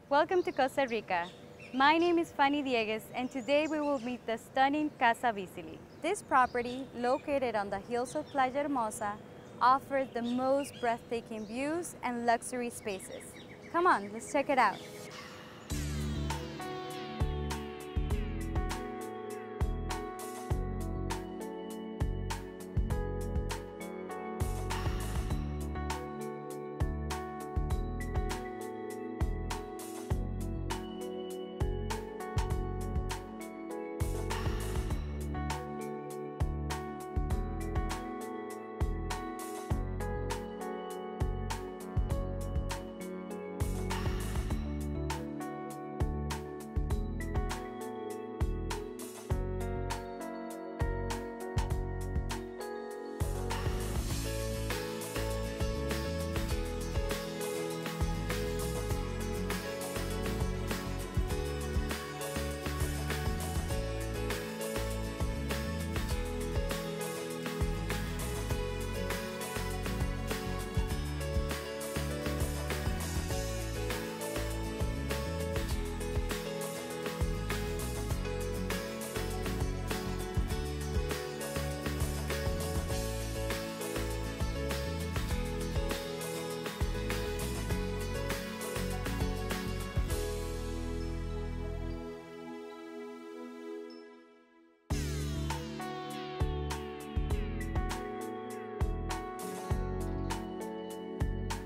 Welcome to Costa Rica. My name is Fanny Diegues and today we will meet the stunning Casa Bisily. This property, located on the hills of Playa Harmosa, offers the most breathtaking views and luxury spaces. Come on, let's check it out.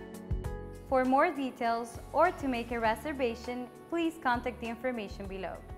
For more details or to make a reservation, please contact the information below.